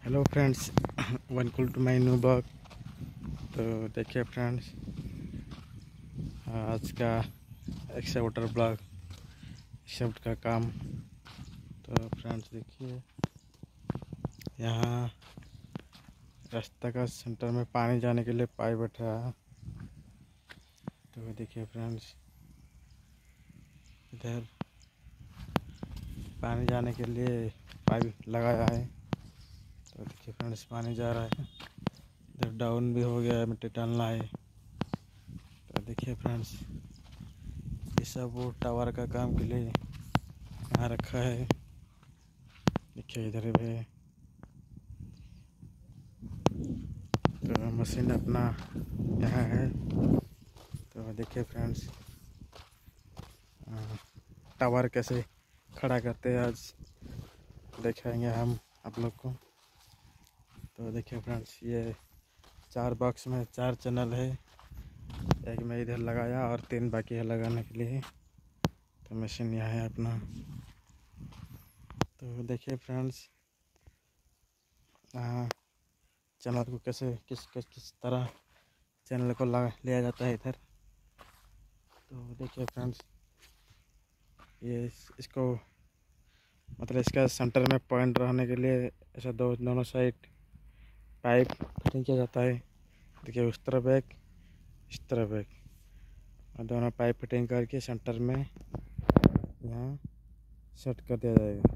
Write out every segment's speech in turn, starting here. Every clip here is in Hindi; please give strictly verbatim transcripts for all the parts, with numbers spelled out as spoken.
Hello friends, welcome to my new blog. तो देखिए फ्रेंड्स, आज का एक्सकावेटर ब्लॉग, एक्सकावेटर का काम। तो फ्रेंड्स देखिए, यहाँ रास्ता का सेंटर में पानी जाने के लिए पाइप बैठा है। तो देखिए फ्रेंड्स, इधर पानी जाने के लिए पाइप लगाया है। तो देखिए फ्रेंड्स, पानी जा रहा है। इधर डाउन भी हो गया है, मिट्टी डालना है। तो देखिए फ्रेंड्स, ये सब वो टावर का काम के लिए यहाँ रखा है। देखिए इधर भी तो मशीन अपना यहाँ है। तो देखिए फ्रेंड्स, टावर कैसे खड़ा करते हैं आज दिखाएंगे हम आप लोग को। तो देखिए फ्रेंड्स, ये चार बॉक्स में चार चैनल है। एक में इधर लगाया और तीन बाकी है लगाने के लिए। तो मशीन यहाँ है अपना। तो देखिए फ्रेंड्स, यहाँ चैनल को कैसे किस किस किस तरह चैनल को लगा लिया जाता है इधर। तो देखिए फ्रेंड्स, ये इस, इसको मतलब इसका सेंटर में पॉइंट रहने के लिए ऐसा दो दोनों साइड पाइप फिटिंग किया जाता है। देखिए उस तरफ एक, इस तरफ एक, और दोनों पाइप फिटिंग करके सेंटर में यहाँ सेट कर दिया जाएगा।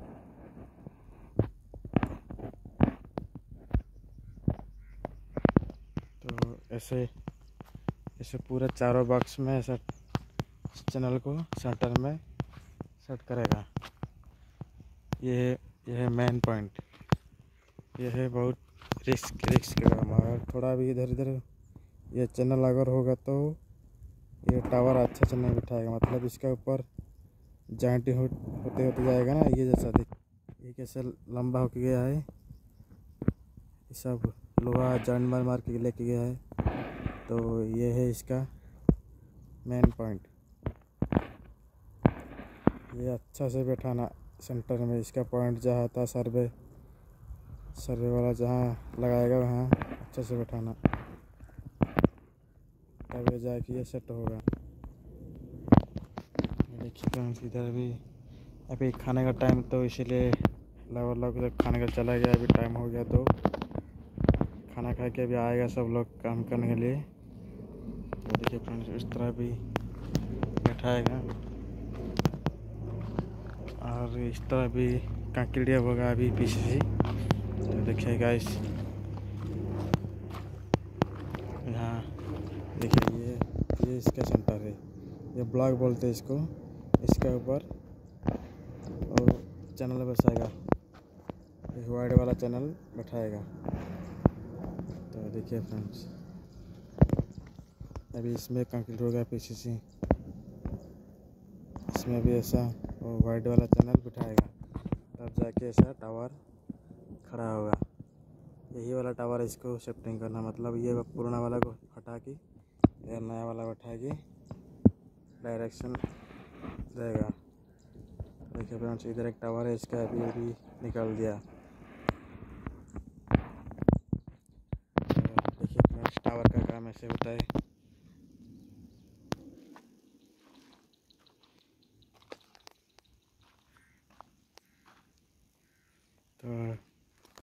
तो ऐसे ऐसे पूरे चारों बॉक्स में ऐसा चैनल को सेंटर में सेट करेगा। ये ये है मेन पॉइंट। ये है बहुत रिस्क रिस्क का काम। अगर थोड़ा भी इधर इधर ये चैनल अगर होगा तो ये टावर अच्छा से नहीं बिठाएगा। मतलब इसका ऊपर जॉइंट हो, होते होते जाएगा ना। ये जैसा देख, ये कैसे लंबा होके गया है। ये सब लोहा जॉइंट मार मार के लेके गया है। तो ये है इसका मेन पॉइंट। ये अच्छा से बैठाना सेंटर में। इसका पॉइंट जहाँ था सर्वे सर्वे वाला जहाँ लगाएगा वहाँ अच्छे से बैठाना, तब ये जाके ये सेट होगा। देखिए फ्रेंड्स, इधर भी अभी खाने का टाइम, तो इसीलिए लगभग लोग खाने का चला गया। अभी टाइम हो गया तो खाना खा के अभी आएगा सब लोग काम करने के लिए। तो देखिए फ्रेंड्स, इस तरह भी बैठाएगा और इस तरह भी कंक्रीट होगा अभी पीछे से। तो देखिए गाइस, यहाँ देखिए ये ये इसका सेंटर है। ये ब्लॉक बोलते हैं इसको। इसके ऊपर और चैनल बसाएगा, वाइड वाला चैनल बैठाएगा। तो देखिए फ्रेंड्स, अभी इसमें कंक्रीट हो गया पीछे से। इसमें भी ऐसा और वाइड वाला चैनल बिठाएगा, तब जाके ऐसा टावर खड़ा होगा। यही वाला टावर इसको शिफ्टिंग करना, मतलब ये पुराना वाला को हटा के ये नया वाला बैठा के डायरेक्शन रहेगा। देखिए फ्रेंड्स, इधर एक टावर है, इसका अभी अभी निकाल दिया। तो देखिए फ्रेंड्स, टावर का काम ऐसे होता है।